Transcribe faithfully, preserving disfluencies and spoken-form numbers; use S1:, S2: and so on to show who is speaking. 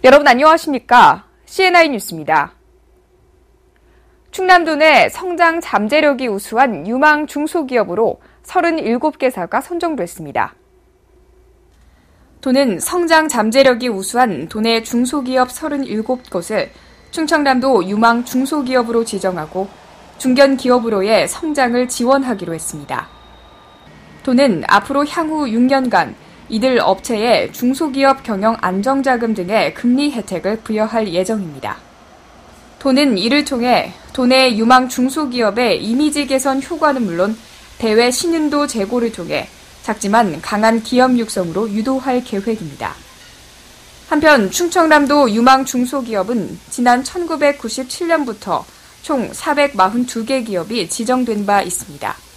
S1: 여러분 안녕하십니까? 씨엔아이 뉴스입니다. 충남도 내 성장 잠재력이 우수한 유망 중소기업으로 서른일곱 개사가 선정됐습니다. 도는 성장 잠재력이 우수한 도내 중소기업 서른일곱 곳을 충청남도 유망 중소기업으로 지정하고 중견기업으로의 성장을 지원하기로 했습니다. 도는 앞으로 향후 육 년간 이들 업체에 중소기업 경영 안정자금 등의 금리 혜택을 부여할 예정입니다. 도는 이를 통해 도내 유망 중소기업의 이미지 개선 효과는 물론 대외 신인도 제고를 통해 작지만 강한 기업 육성으로 유도할 계획입니다. 한편 충청남도 유망 중소기업은 지난 천구백구십칠 년부터 총 사백사십이 개 기업이 지정된 바 있습니다.